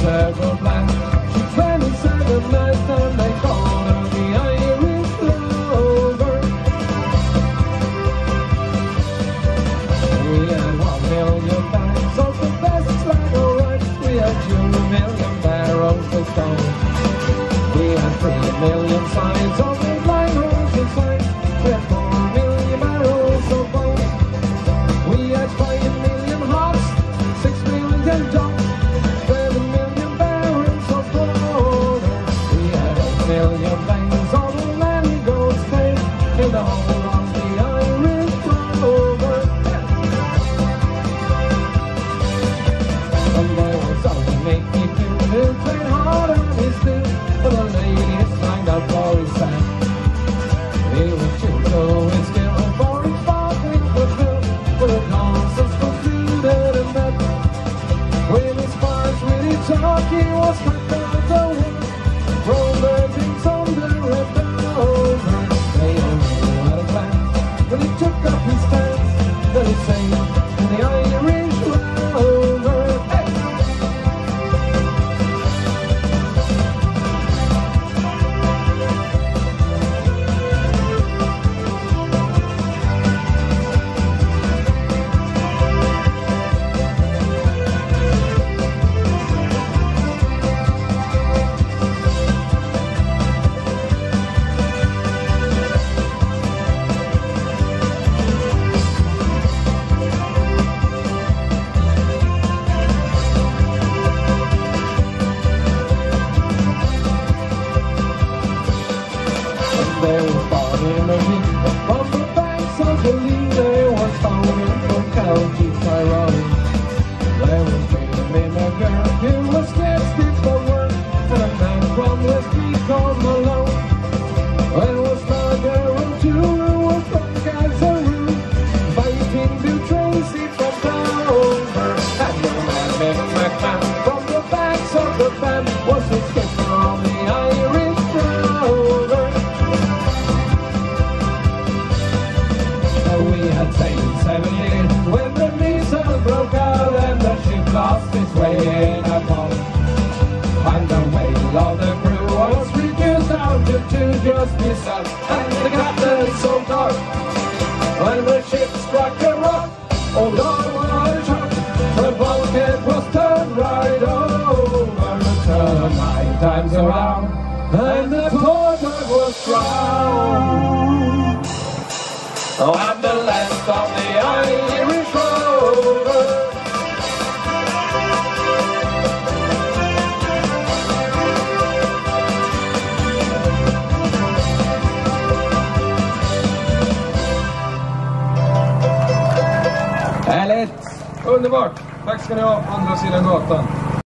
ever black. She's 27 nights and they call her the Irish Rover. We had 1 million bags of the best slag of rice. We had 2 million barrels of stone. We had 3 million signs of the line horse inside. We had 4 million barrels of bones. We had 5 million hops, 6 million dogs, 7 million barrels of water. We had 8 million veins of the land goes straight in the whole of the Irish Rover. And there was only Mickey Q who played hard on his fiddle, but the ladies lined up for his sack. He was true to his skill for his sparkling good fill, but the dancers proceeded and met. With his bars, with his talk, he was cut out the wood, romancing on the red over. They all knew how to dance when he took up his stance, then he sang in the Irish Rover. Hey! There was Barney Murphy on the banks of the Lee. There was Tony from County Tyrone. There was Jimmy McGurk who was scared stiff for work, and a man from Westby called Malone. There was Tiger and two who was from Gazaroo, fighting Bill Tracy from Dover. And the man Mick McMahon from the banks of the band was the skipper of the Irish Rover. We had sailed 7 years when the Nissan broke out and the ship lost its way in a pond. And the whale of the crew was reduced down to 2, just himself and the captain so dark. When the ship struck a rock, oh Lord, what a shock! The bulkhead was turned right over, turned 9 times around, and the poor dog was drowned. Oh, I'm the last of the Irish Rover. Härligt! Underbart! Tack ska ni ha, andra sidan gatan.